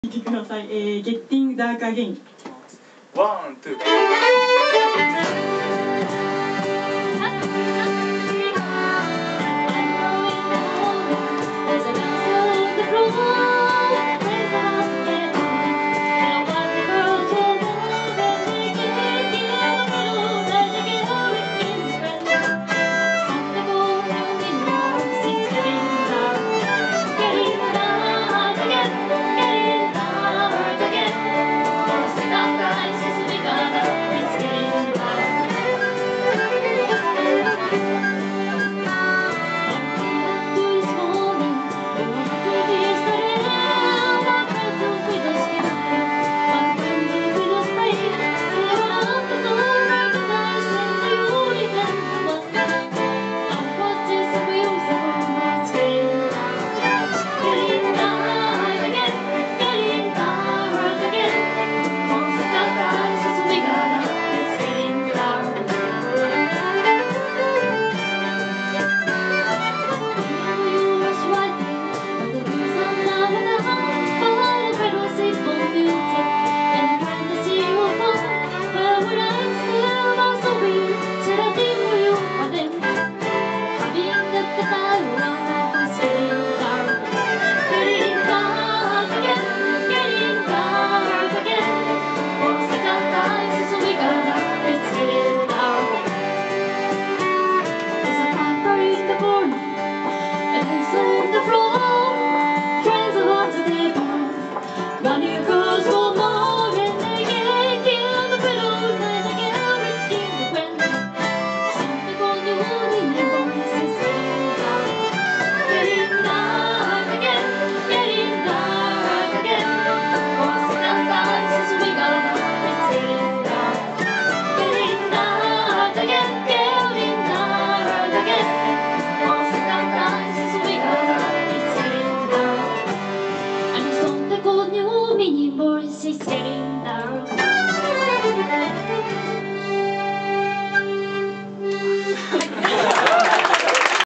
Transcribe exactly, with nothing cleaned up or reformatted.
聞いてください。えー、ゲッティングダークアゲイン。 ワン、ツー。